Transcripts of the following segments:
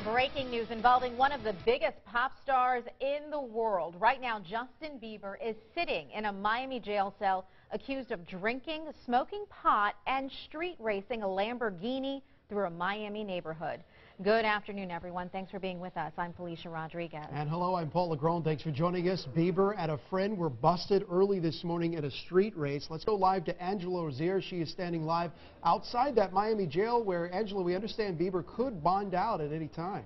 Breaking news involving one of the biggest pop stars in the world. Right now, Justin Bieber is sitting in a Miami jail cell accused of drinking, smoking pot, and street racing a Lamborghini through a Miami neighborhood. Good afternoon, everyone. Thanks for being with us. I'm Felicia Rodriguez. And hello, I'm Paul LeGrone. Thanks for joining us. Bieber and a friend were busted early this morning in a street race. Let's go live to Angela Rozier. She is standing live outside that Miami jail where, Angela, we understand Bieber could bond out at any time.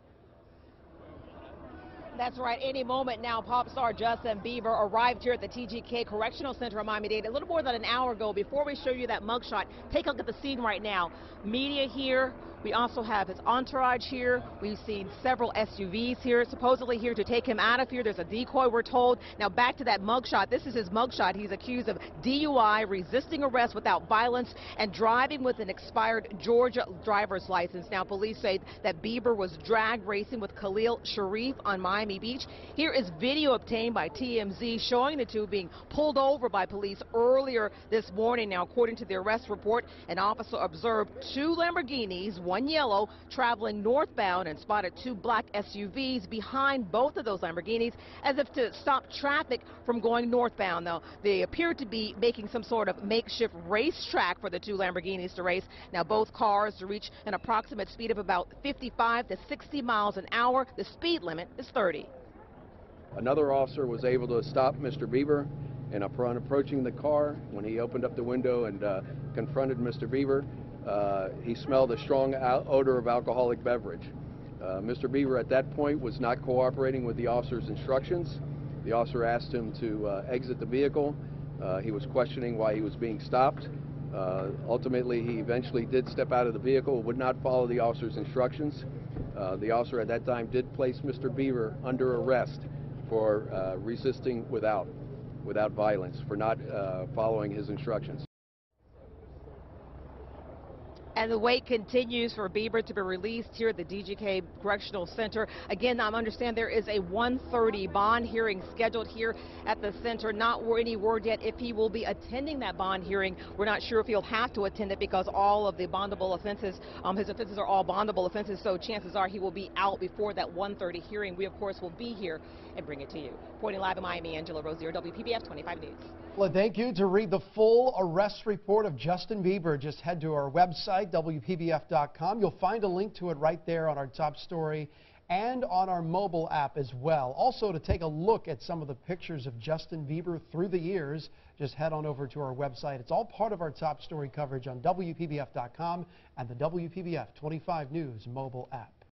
That's right. Any moment now, pop star Justin Bieber arrived here at the TGK Correctional Center in Miami-Dade a little more than an hour ago. Before we show you that mugshot, take a look at the scene right now. Media here. We also have his entourage here. We've seen several SUVs here, supposedly here to take him out of here. There's a decoy, we're told. Now back to that mugshot. This is his mugshot. He's accused of DUI, resisting arrest without violence, and driving with an expired Georgia driver's license. Now police say that Bieber was drag racing with Khalil Sharif on Miami Beach. Here is video obtained by TMZ showing the two being pulled over by police earlier this morning. Now, according to the arrest report, an officer observed two Lamborghinis, one yellow, traveling northbound and spotted two black SUVs behind both of those Lamborghinis as if to stop traffic from going northbound. Now, they appear to be making some sort of makeshift racetrack for the two Lamborghinis to race. Now, both cars reach an approximate speed of about 55 to 60 miles an hour. The speed limit is 30. Another officer was able to stop Mr. Bieber, and upon approaching the car, when he opened up the window and confronted Mr. Bieber, he smelled a strong odor of alcoholic beverage. Mr. Bieber at that point was not cooperating with the officer's instructions. The officer asked him to exit the vehicle. He was questioning why he was being stopped. Ultimately, he eventually did step out of the vehicle, would not follow the officer's instructions. The officer at that time did place Mr. Bieber under arrest for resisting without violence, for not following his instructions. And the wait continues for Bieber to be released here at the DGK Correctional Center. Again, I understand there is a 1:30 bond hearing scheduled here at the center. Not any word yet if he will be attending that bond hearing. We're not sure if he'll have to attend it because all of the bondable offenses, his offenses are all bondable offenses, so chances are he will be out before that 1:30 hearing. We, of course, will be here and bring it to you. Reporting live in Miami, Angela Rozier, WPBF 25 News. Well, thank you. To read the full arrest report of Justin Bieber, just head to our website, WPBF.com. You'll find a link to it right there on our top story and on our mobile app as well. Also, to take a look at some of the pictures of Justin Bieber through the years, just head on over to our website. It's all part of our top story coverage on WPBF.com and the WPBF 25 News mobile app.